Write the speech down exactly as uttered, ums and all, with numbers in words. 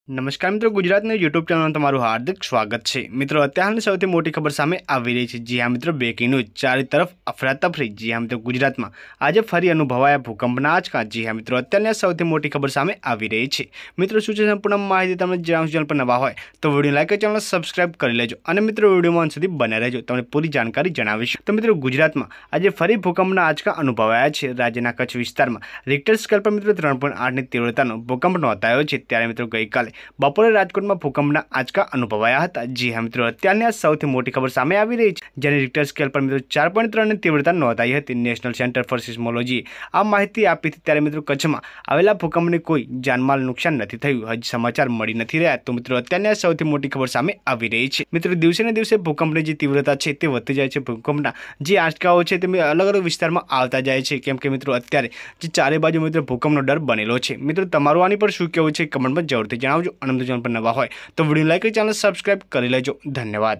નમસ્કાર મિત્રો, ગુજરાતની યુટ્યુબ ચેનલમાં તમારું હાર્દિક સ્વાગત છે। મિત્રો, અત્યારની સૌથી મોટી ખબર સામે આવી રહી છે। જી હા મિત્રો, બ્રેકિંગ ન્યૂઝ, ચારે તરફ અફરાતફરી। જી હા મિત્રો, ગુજરાતમાં આજે ફરી અનુભવાયા ભૂકંપના આંચકા। જી હા મિત્રો, અત્યારની સૌથી મોટી ખબર સામે આવી રહી છે। મિત્રો, શું છે સંપૂર્ણ માહિતી તમને જણાવશું। ચેનલ પર નવા હોય તો વિડીયો લાઈક કરી ચેનલ સબસ્ક્રાઇબ કરી લેજો અને મિત્રો વિડીયોમાં અંત સુધી બન્યા રહેજો, તમને પૂરી જાણકારી જણાવીશું। તો મિત્રો, ગુજરાતમાં આજે ફરી ભૂકંપના આંચકા અનુભવાયા છે। રાજ્યના કચ્છ વિસ્તારમાં રિક્ટર સ્કેલ પર મિત્રો ત્રણ પોઈન્ટ આઠની તીવ્રતાનો ભૂકંપ નોંધાયો છે। ત્યારે મિત્રો ગઈકાલે બપોરે રાજકોટમાં ભૂકંપના આંચકા અનુભવાયા હતા। જી હા મિત્રો, અત્યારની આ સૌથી મોટી ખબર સામે આવી રહી છે, જેને રિક્ટર સ્કેલ પર મિત્રો ચાર પોઈન્ટ ત્રણની તીવ્રતા નોંધાઈ હતી। નેશનલ સેન્ટર ફોર સિસ્મોલોજીએ આ માહિતી આપી હતી। ત્યારે મિત્રો કચ્છમાં આવેલા ભૂકંપને કોઈ જાનમાલ નુકસાન નથી થયું, હજી સમાચાર મળી નથી રહ્યા। તો મિત્રો, અત્યારની આ સૌથી મોટી ખબર સામે આવી રહી છે। મિત્રો, દિવસે ને દિવસે ભૂકંપની જે તીવ્રતા છે તે વધતી જાય છે। ભૂકંપના જે આંચકાઓ છે તે અલગ અલગ વિસ્તારમાં આવતા જાય છે, કેમ કે મિત્રો અત્યારે જે ચારે બાજુ મિત્રો ભૂકંપનો ડર બનેલો છે। મિત્રો, તમારું આની પર શું કહેવું છે કમેન્ટમાં જરૂરથી જણાવજો અને ચેનલ પર નવા હોય તો વિડીયો લાઈક કરી ચેનલ સબસ્ક્રાઇબ કરી લેજો। ધન્યવાદ।